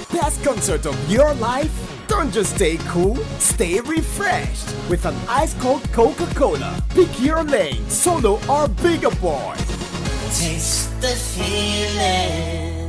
best concert of your life? Don't just stay cool, stay refreshed with an ice-cold Coca-Cola. Pick your lane, solo or bigger boy. Taste the feeling.